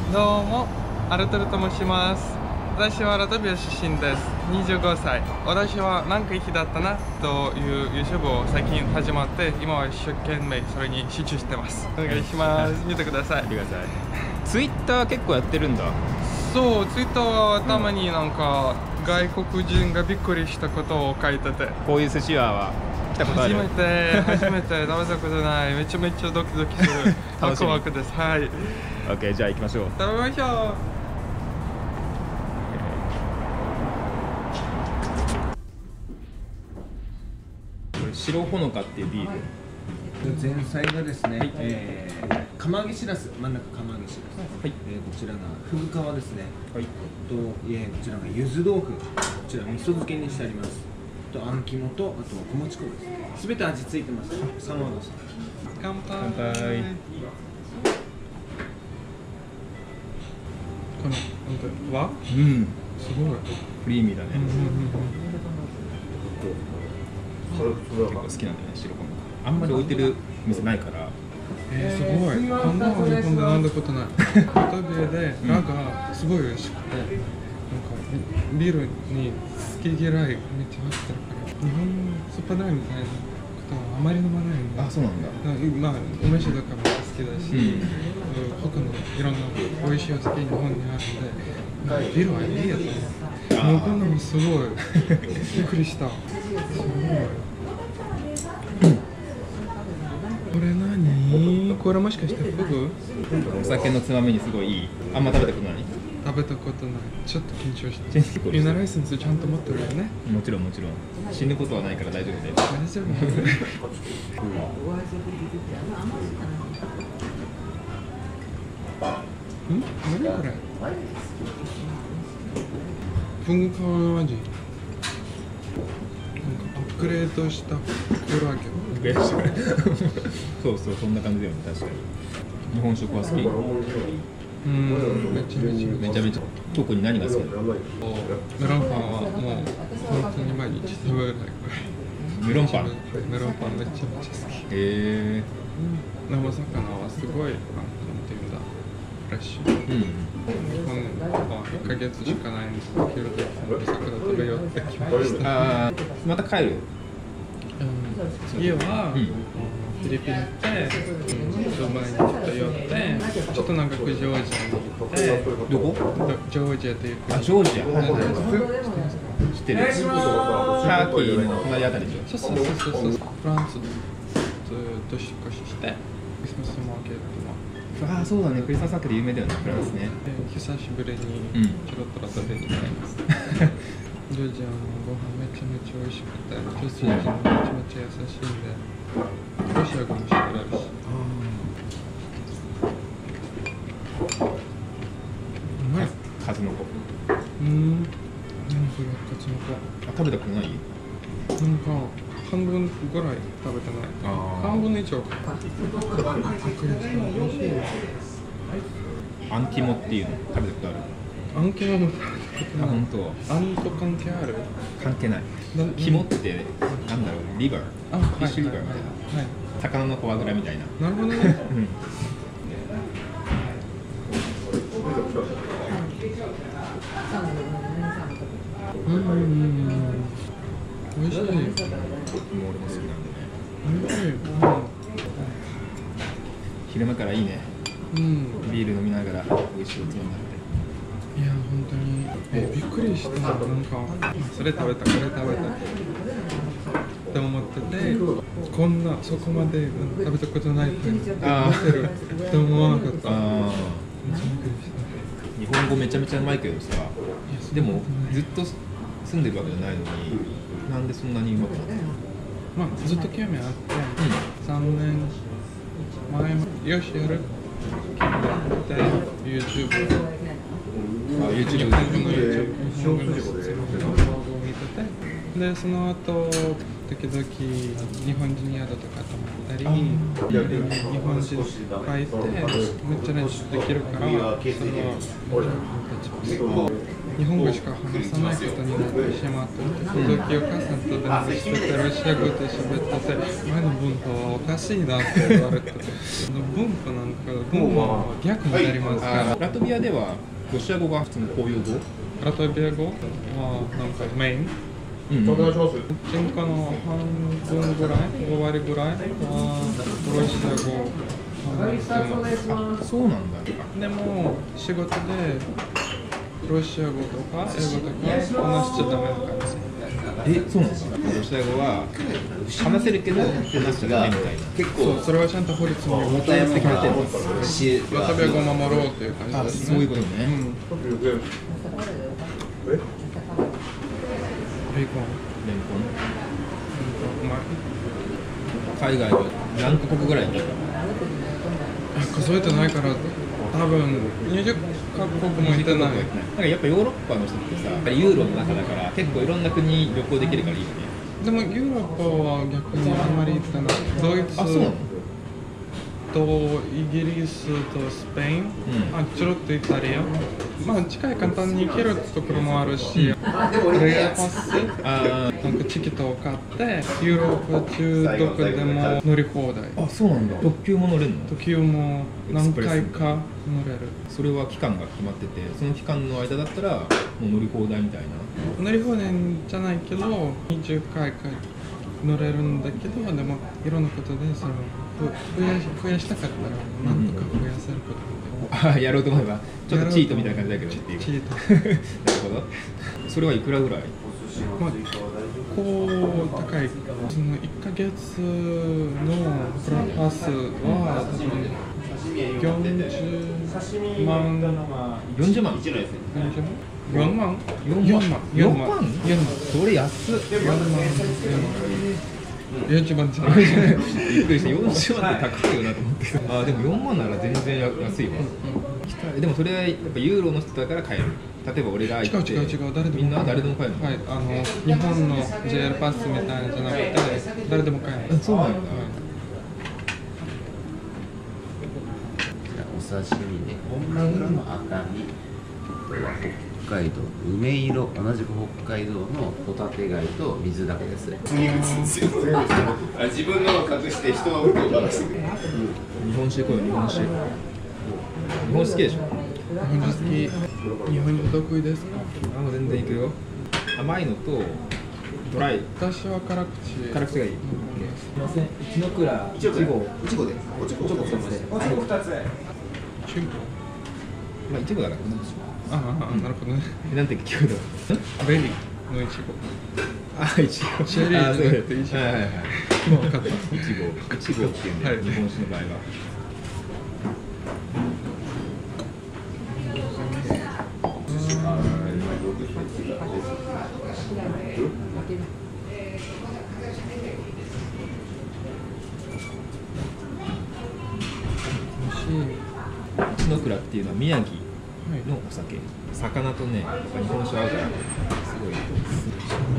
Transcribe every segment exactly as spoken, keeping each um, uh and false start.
どうも、アルトルと申します。私はラトビア出身です。にじゅうごさい。私は何回日だったなという YouTube を最近始まって、今は一生懸命それに集中してます。お願いします。見てください。 見てください。Twitter 結構やってるんだ。 そう、Twitter はたまになんか、うん、外国人がびっくりしたことを書いてて。 こういう寿司屋は来たことある？ 初めて、初めて食べたことない。めちゃめちゃドキドキする。ワクワクです。はい。 OK、じゃあ行きましょう。 食べましょう。 白ほのかっていうビール。 前菜がですね、はい、えー、釜揚げしらす、真ん中釜揚げしらす、はい、えー、こちらがふぐ皮ですね、はい、と、えー、こちらが柚子豆腐、こちら味噌漬けにしてあります。とあん肝と、あと小餅粉ですね。すべて味付いてます。サマードさん。 乾杯。 乾杯。 この本当は、 うん、 すごいクリーミーだね。 うんうんうん、 結構好きなんだよね、白ほのか。あんまり置いてる店ないから。 えー、すごい。こんなの日本で飲んだことない。ラトビアでラがすごい美味しくて、なんかビールに好き嫌いめっちゃあったから、日本のスーパーダイみたいなことはあまり飲まないんで。 あ、そうなんだ。 まあお飯とかも好きだし、うん、他のいろんな美味しいお酒日本にあるんで、ビールはいいやつね。もうこんなのすごいびっくりした。すごい。これ何？これもしかしてフグ？ お酒のつまみにすごいいい。あんま食べたことない？ 食べたことない。ちょっと緊張して。ユナライセンスちゃんと持ってるよね？ もちろんもちろん。死ぬことはないから大丈夫だよ。 大丈夫。ん？何これ？フグ皮の味。なんかアップグレードしたコラーゲン。 そうそう、そんな感じだよね、確かに。日本食は好き？ うん、めちゃめちゃめちゃめちゃ。特に何が好きなの？ メロンパンはもう本当に毎日食べれないくらい。 メロンパン？ メロンパンめちゃめちゃ好き。 へえ。 生魚はすごい、なんていうんだ、フレッシュ。うん。日本はいっかげつしかないんですけど、昼で生魚食べようって決めました。 ああ、また帰る？ うん、次は、うん、フィリピン行って、ドバイにちょっと寄って、ちょっと長くジョージアに行って、 どこ？ ジョージアという国。 あ、ジョージア。知ってる。ターキーの隣あたりでしょ。 そうそうそうそう。フランスずっと年越しして、クリスマスマーケットも。 ああ、そうだね。クリスマスマーケット有名だよね、フランスね。 久しぶりにちょろっと食べに行きます。ジョージアのご飯めちゃめちゃ美味しくて、女性陣もめちゃめちゃ優しいんで、ロシア語も知ってるし。うまい。 数の子。 うん。何これ、数の子。 あ、食べたことない？ なんか半分ぐらい食べてない。半分以上。 アンキモっていうの食べたことある？ アンキモも食べたことない。 あ、本当。 アンと関係ある？ 関係ない。肝ってなんだろう、リバー、 あ、 フィッシュリバー、 はいはいはい、 魚のフォアグラみたいな。 なるほどね。うん。うん。美味しい。もう俺も好きなんでね。美味しい。うん、 昼間からいいね。 うん。ビール飲みながら美味しいおつまみになって。 いや本当に、えー、びっくりした。なんかそれ食べたこれ食べたって思ってて、こんなそこまで食べたことないって思ってるって思わなかった。ああ、 日本語めちゃめちゃうまいけどさ、でもずっと住んでるわけじゃないのに、なんでそんなにうまくなったの？ まあずっと興味あって、うん、さんねんまえもよしやるって YouTube。 あ、YouTube 日本語の YouTube 日本語の動画を見てて、でその後時々日本人宿とか泊まったり、日本人がいてめっちゃ練習できるから、それはめっちゃ日本語しか話さないことになってしまって、鈴木お母さんと電話してて、ロシア語で喋ってて、前の文法はおかしいなって言われてて、文法なんか、文法は逆になりますから。 ラトビアではロシア語が普通の公用語？ ラトビア語はなんかメイン。 うん、 人口の半分ぐらい、ご割ぐらいはロシア語を話してます。 あ、そうなんだ。 でも仕事でロシア語とか英語とか話しちゃダメな感じ。 え、そうなんですか。ロシア語は話せるけど話しちゃダメみたいな。 結構そう、それはちゃんと法律に基づいて決めてるんです。ラトビア語を守ろうという感じですね。 そういうことね。うん。 レンコン。 レンコン。 うまい。 海外は何カ国ぐらいに？ 数えてないから多分にじゅっかこくも行ってない。なんかやっぱヨーロッパの人ってさ、ユーロの中だから結構いろんな国旅行できるからいいよね。 でもヨーロッパは逆にあんまり行ってない。ドイツとイギリスとスペイン、うん、あちょろっとイタリア、まあ近い簡単に行けるところもあるし、レアパス、なんかチケットを買ってユーロッパ中どこでも乗り放題。 あ、そうなんだ。特急も乗れるの？ 特急も何回か乗れる。 それは期間が決まってて、その期間の間だったらもう乗り放題みたいな。 乗り放題じゃないけどにじゅっかいか乗れるんだけど、でもいろんなことでその増やし増やしたかったらなんとか増やせることができる。 ああ、やろうと思えばちょっとチートみたいな感じだけどっていう。 チート。なるほど。それはいくらぐらい？ まあこう高い。そのいっかげつのプラパスはよんじゅうまん。 よんじゅうまん？ よんじゅうまん？よんまん？ よんまん？よんまん？よんまん？それ安っ。よんまん。 よんじゅうまんじゃない。 びっくりした。よんじゅうまんって高いよなと思って。ああ、でもよんまんなら全然安いわ。でもそれはやっぱユーロの人だから買える。例えば俺ら違う違う違う、誰でもみんな誰でも買えるの？ はい、あの日本の ジェイアール パスみたいなのじゃなくて誰でも買えます。 そうなんだ。 お刺身で本マグロの赤身、北海道梅色、同じく北海道のホタテ貝と水だけです。 自分のを隠して人のことをバラしてくる。 日本酒行こうよ、日本酒。日本酒好きでしょ？ 日本酒好き。日本酒得意ですか？ あ、もう全然いくよ。甘いのとドライ。 私は辛口。 辛口がいい。すみません。一の蔵いちご。いちごで。おちごふたつ。おちごふたつ。 シンプル。 まあいちごだからこんなにします。 ああ、なるほどね。 なんて聞くの？ ベリーのいちご。 あ、いちご。 チェリーじゃなくていちご。 はいはいはい。 もう分かった。 いちご。いちごっていうんで、日本酒の場合は。一の蔵っていうのは宮城のお酒、魚とね、やっぱ日本酒合うからすごいいいと思います。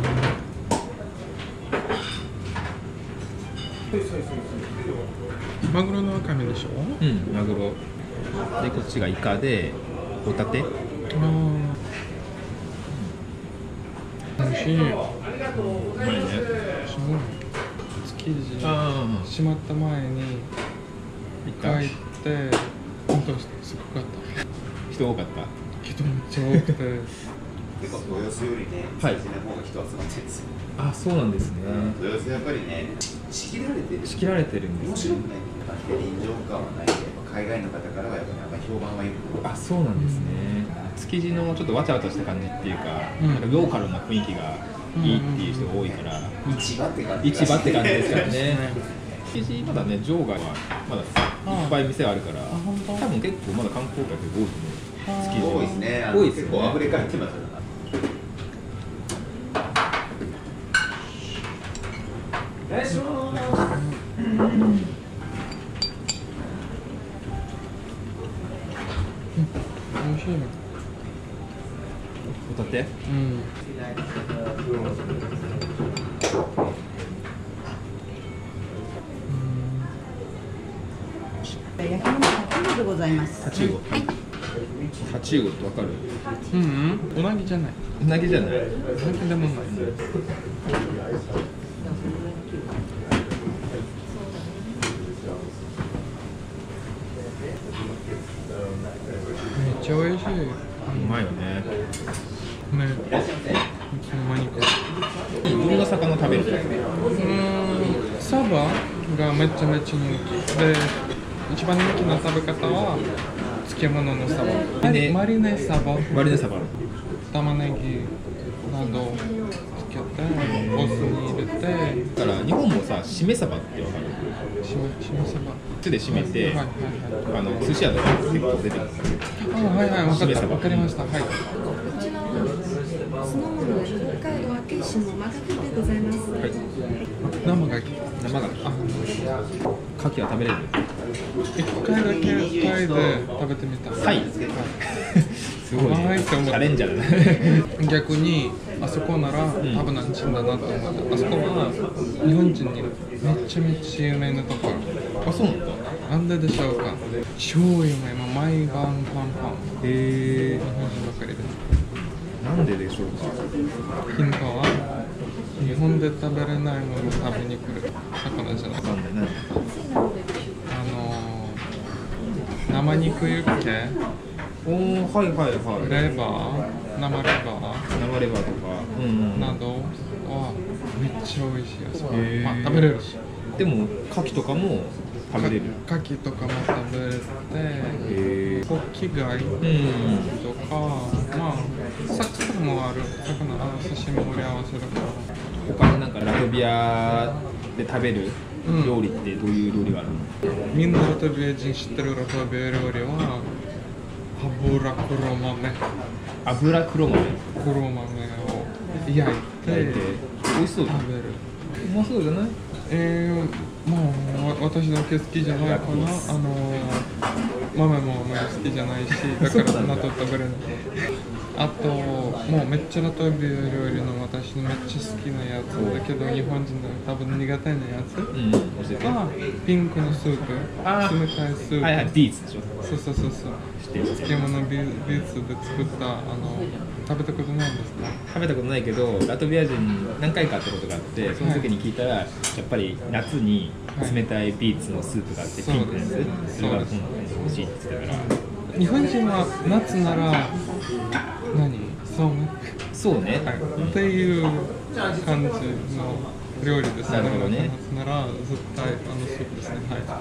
マグロの赤身でしょ？ うん、マグロで、こっちがイカでホタテ。ああ、美味しい。うまいね。 すごい。築地閉まった前に帰って本当すごかった。 人多かった。 人めっちゃ多くて結構豊洲よりね、 はい、 築地の方が人集まってるんですよ。 あ、そうなんですね。 豊洲やっぱりね、仕切られてる。 仕切られてるんですね。 面白くないっていうか、臨場感はないけど、海外の方からはやっぱり評判はいい。 あ、そうなんですね。築地のちょっとわちゃわちゃした感じっていうか、うん、なんかローカルな雰囲気がいいっていう人が多いから、 市場って感じ。 市場って感じですからね。築地まだね、場外はまだいっぱい店あるから、多分結構まだ観光客多いと思う。築地多いですね。 多いですね。 結構溢れ返ってますよ。お願いします。 美味しいね。 ホタテ？うん。 焼き物タチウオでございます。 タチウオ。 はい。 タチウオってわかる？ うんうん、うなぎじゃない。 うなぎじゃない。 うなぎでもない。めっちゃ美味しい。 うまいよね。 ね。いつの間にか。 どんな魚食べる？ うーん、サバがめちゃめちゃ人気で、一番人気な食べ方は漬物のサバ、マリマリネサバ、 マリネサバ。 玉ねぎなどつけて、お酢に入れて、 だから日本もさ、しめサバってわかる？ しめしめサバ。 手で締めて、 はいはいはい。 あの寿司屋とか結構出てるんですよ。 あ、はいはい、わかった、 しめ鯖わかりました。はい。 こちらは酢の物北海道明石のマガキでございます。 はい。 生がき。 生があ、 牡蠣は食べれる？ 一回だけタイで食べてみた。 タイ？すごいね。 はいって思ったチャレンジャーだね。 逆にあそこなら多分なんちんだなと思った。あそこは日本人にめちゃめちゃ有名なところ。 あ、そうなんだ。 なんででしょうか。超有名、もう毎晩パンパン。 へえ。 日本人ばっかりで。 なんででしょうか。 ヒントは日本で食べれないものを食べに来る魚じゃない。 なんでね。 あのー、生肉ユッケ、 おお、はいはいはい。 レバー、生レバ生レバーとか。うんうーん。 などはめっちゃ美味しいやつ。 へーまあ食べれるし。 でも牡蠣とかも食べれる。 か牡蠣とかも食べれて、 へえ。 ホッキ貝うん。 とか、まあサクサクもある魚、あの刺身盛り合わせだから。 他のなんかラトビアで食べる料理ってどういう料理があるの？ みんなラトビア人知ってるラトビア料理は油黒豆、 油黒豆黒豆を焼いて焼いて美味しそうだ。 食べる。 うまそうじゃない？ えー、まあわ私だけ好きじゃないかな。あのー、豆もあんまり好きじゃないし、だから納豆食べれない。あともうめっちゃラトビア料理の私のめっちゃ好きなやつだけど日本人の多分苦手なやつうん。教えて。 がピンクのスープ、 あー冷たいスープ、 はいはい。ビーツでしょ。 そうそうそうそう、 知ってる知ってる。 漬物ビービーツで作ったあの食べたことないんですか？ 食べたことないけどラトビア人何回か会ったことがあってその時に聞いたらやっぱり夏に冷たいビーツのスープがあってピンクのやつ、 そうですそれが美味しいって言ってたから日本人は夏なら何そうめん、 そうね、 はい、っていう感じの料理ですね。 なるほどね。 夏なら絶対あのスープですね。はい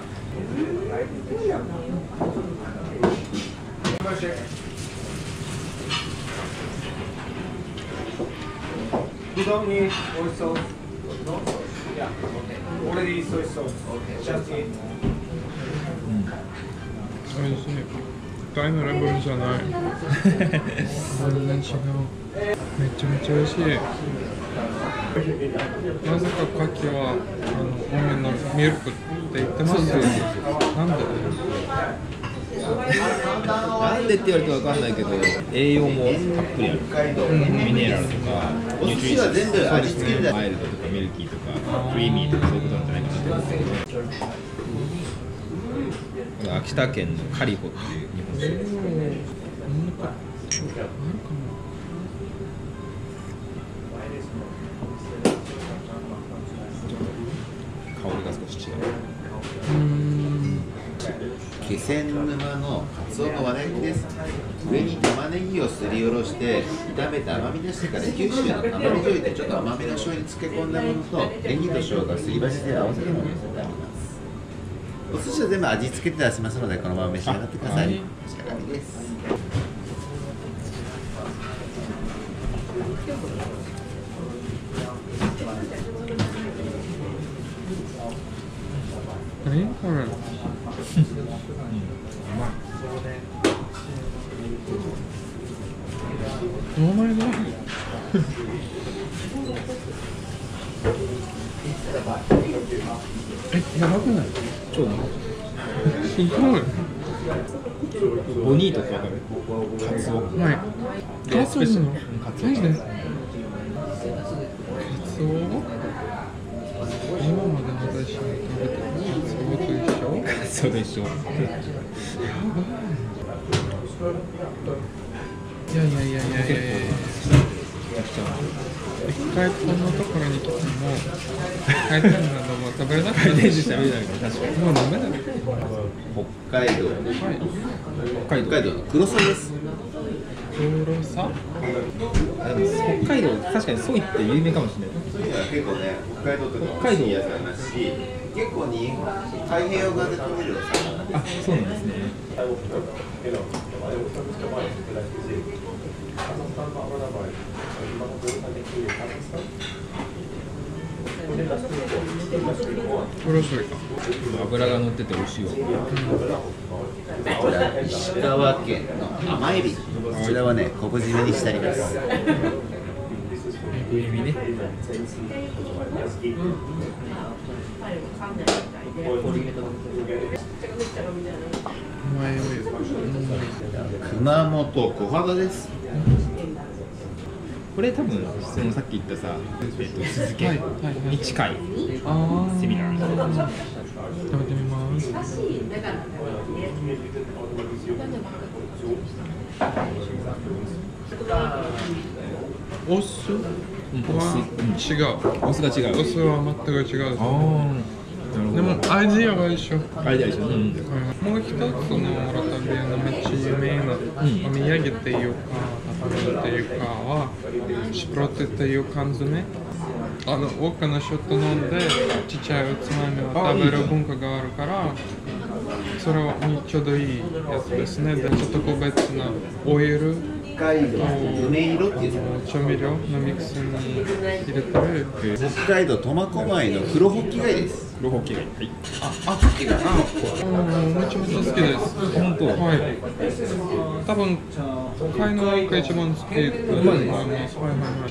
うどんに美味しそう。Already soy sauce. Just eat. 美味しい。タイのレベルじゃない。全然違う。めちゃめちゃ美味しい。なぜか牡蠣はあの多めのミルクって言ってますよね。なんで？ なんでって言われてわかんないけど栄養もたっぷりある、うん、ミネラルとかニュートリション、そうですね、マイルドとかミルキーとかクリーミーとかそういうことなんじゃないかなと思うんですけど、秋田県のカリホっていう日本酒、 なんかあるかな。 香りが少し違う。 うーん。 気仙沼のカツオのわら焼きです。上に玉ねぎをすりおろして炒めて甘み出してから九州の甘み醤油でちょっと甘めの醤油に漬け込んだものとネギと生姜すり鉢で合わせたものを乗せてあります。お寿司は全部味付けて出しますのでこのまま召し上がってください。召し上がりです。 何これ？お前がえ、やばくない？ 超うまい。 すごい。 ボニートってわかる？カツオ。 はい。カツオなの？ カツオ。 マジで？カツオ？今まで私が食べたカツオと一緒？ カそれと一緒。 いやいやいやいやいやいや一回こんなところに来ても回転なども食べれなくて回転寿司食べれないから確かに。 もうダメだよ。 北海道、 はい北海道北海道の黒ソイです。 黒さあでも北海道確かにソイって有名かもしれない。 そういうのは結構ね、北海道とか北海道いいやつありますし、結構に太平洋側で取れるお魚。 あ、そうなんですね。 黒ソイか。 脂が乗ってて美味しいわ。 こちら石川県の甘エビ、こちらはね、昆布締めにしてあります。 エビね。 お前を熊本小肌です。 これ多分そのさっき言ったさ、えっと酢漬けはいはいはいに近いあーセミナー。 食べてみます。お酢は違う。 お酢が違う。 お酢は全く違う。 ああ、なるほど。 でも味は一緒。 あれでしょ。うん。 もう一つのラタビアのめっちゃ有名なお土産っていうか食べ物っていうかはシプロテっていう缶詰。あの大きなショット飲んでちっちゃいおつまみを食べる文化があるからそれはちょうどいいやつですね。でちょっと個別なオイル北海道梅色っていう調味料のミックスに入れてる。 北海道苫小牧の黒ホッキ貝です。 黒ホッキ貝。はい。 あ、ホッキ貝。 うんめちゃめちゃ好きです。 本当。 はい。多分貝の中が一番好きだと思います。はいはいはい。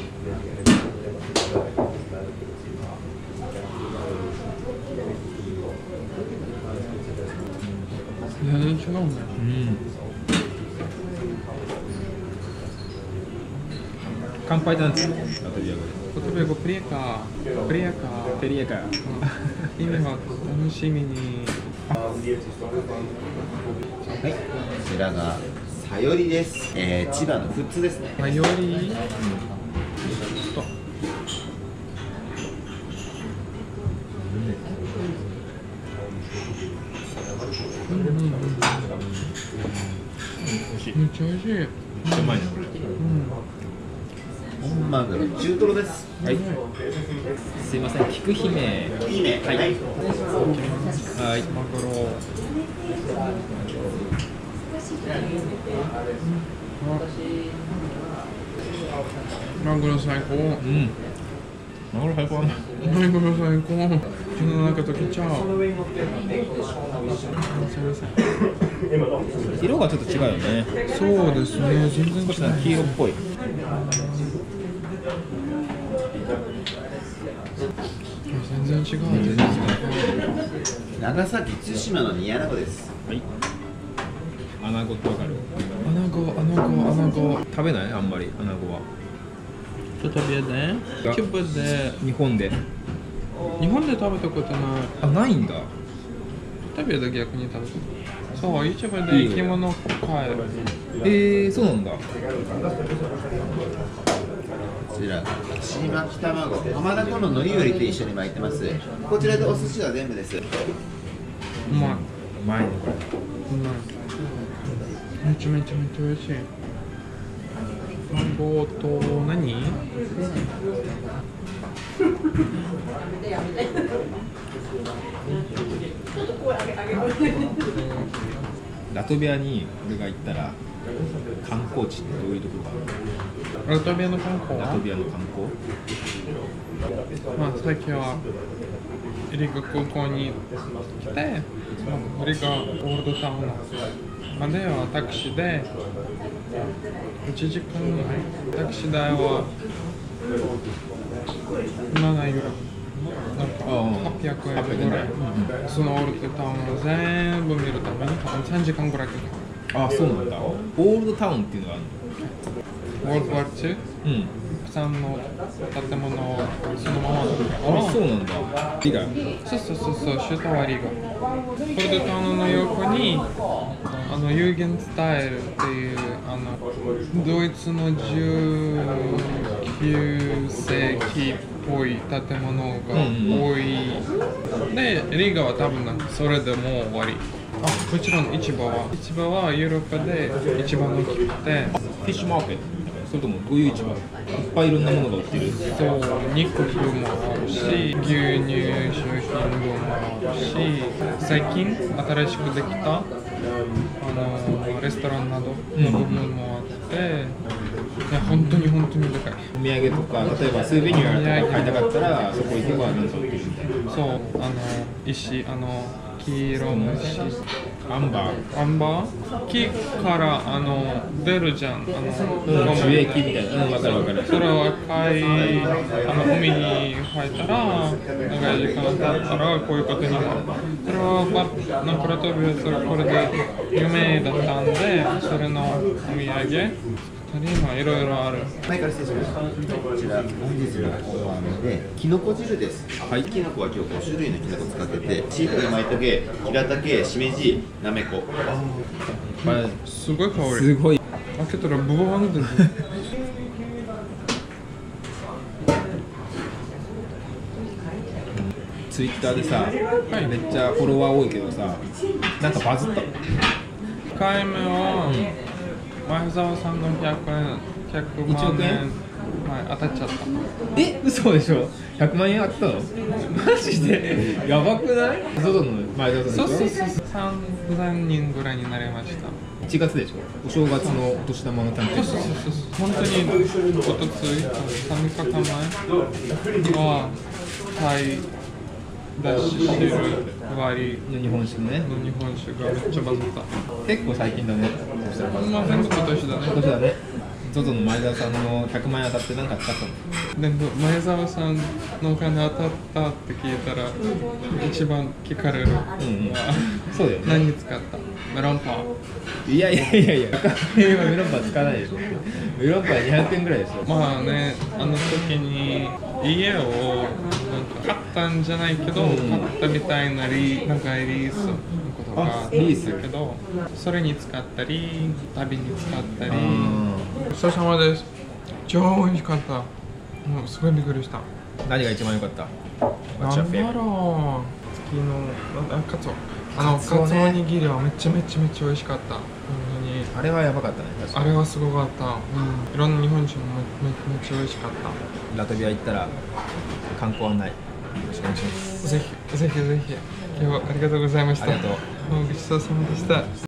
全然違うね。 うん。乾杯なんですよ。ラトビア語で。 ラトビア語プリエカプリエカペリエカ。 意味は楽しみに。 はい、こちらがさよりです。えー、千葉の富津ですね。 さよりとうんうんうん美味しい。 めっちゃ美味しい。 うまいね。 本マグロ中トロです。 はい。すいません。菊姫。 いいね。はい。 はい。 マグロ。マグロ最高。 うん。マグロ最高だな。 マグロ最高。口の中ときちゃう。すみません。 色がちょっと違うよね。 そうですね。全然少しなんか黄色っぽい。 全然違う。 全然違う。 長崎対馬の煮穴子です。 はい。アナゴってわかる？ アナゴ、アナゴ、アナゴ。 食べないあんまりアナゴは。 ちょっと食べて。キューブで。 日本で。 日本で食べたことない。 あ、ないんだ。 食べた逆に食べた。そう、市場で生き物買える。 えー、そうなんだ。 こちらが串巻き卵、浜名湖の海苔よりと一緒に巻いてます。こちらでお寿司は全部です。 うまい。 うまいねこれ。 うまい。めちゃめちゃめちゃ美味しい。卵と何？ ラトビアに俺が行ったら観光地ってどういうところがある？ ラトビアの観光ラトビアの観光？ まあ最近はリガ空港に来て、リガオールドタウンまではタクシーでいちじかんぐらい。タクシー代はななユーロ。なんかはっぴゃくえんぐらい。そのオールドタウンを全部見るために多分さんじかんぐらいかかる。 あ、そうなんだ。オールドタウンっていうのがあるの？ ワールドワーツー？ うん。 さんの建物をそのままだからあ、そうなんだ。リガ。 そうそうそうそう、首都はリガ。ポルトガルの横にあのユーゲンスタイルっていうあのドイツのじゅうきゅうせいきっぽい建物が多い。で、リガは多分なんかそれでもう終わり。あ、もちろん市場は市場はヨーロッパで一番大きくて、 フィッシュマーケット。それともどういう市場？いっぱいいろんなものが売ってる。 そう、肉もあるし、牛乳、商品もあるし、最近新しくできたあのレストランなどの部分もあって、いや本当に本当にでかい。 お土産とか、例えばスーベニアとか買いたかったら、そこ行けばなんか売ってるみたいな。 そう、あの石、あの黄色の石、 アンバー。 アンバー木からあの出るじゃん、あの、 うん、樹液みたいな。うん、わかるわかる。 それは赤いあの海に入ったら長い時間経ったらこういうことになる。それはバナクラトビアそれこれで有名だったんで、それのお土産今いろいろある。 前から失礼します。こちら本日のお椀でキノコ汁です。はい、キノコは今日ご種類のキノコ使ってて、シイタケ、マイタケ、ヒラタケ、シメジ、ナメコ。 すごい香り。 すごい。 開けたらブワーンって出る。 ツイッターでさ、 はい、 めっちゃフォロワー多いけどさ、なんかバズったの。いっかいめは前澤さんのひゃくえん、ひゃくまんえん、 いちおくえんはい、当たっちゃった。 え、嘘でしょ。ひゃくまんえん当たったの？マジでやばくない？ゾゾの前澤さんでしょ。 そうそうそう、さんぜんにんぐらいになりました。 いちがつでしょ。お正月のお年玉のキャンペーン。 そうそうそうそう、本当におとつい、さんにちかんまえはタイだし汁割りの日本酒ね。 の日本酒がめっちゃバズった。 結構最近だね。そしたらバズった。 まあ全部今年だね。 今年だね。ゾゾの前澤さんのひゃくまんえん当たって何か使ったの？ でも前澤さんのお金当たったって聞いたら一番聞かれるのは、 うんうん、そうだよね。 何に使った？メロンパン。 いやいやいやいや、今メロンパン使わないでしょ。メロンパンにひゃくえんぐらいでしょ。 まあね、あの時に家をなんか買ったんじゃないけど、うん、買ったみたいなリなんかリースのことがリースだけど、それに使ったり旅に使ったり。ごちそうさまです。超美味しかった。もうすごいびっくりした。 何が一番良かった？ なんだろう。月のなんカツオ。あのカツオ握りはめちゃめちゃめちゃ美味しかった。本当に。 あれはやばかったね。確かに。 あれはすごかった。うん。いろんな日本酒もめめっちゃ美味しかった。 ラトビア行ったら観光案内よろしくお願いします。 ぜひぜひぜひ。今日はありがとうございました。 ありがとう。 ごちそうさまでした。